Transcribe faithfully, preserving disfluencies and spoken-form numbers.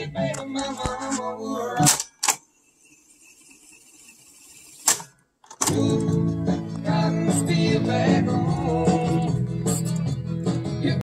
baby, my mama would. Got to stay back home.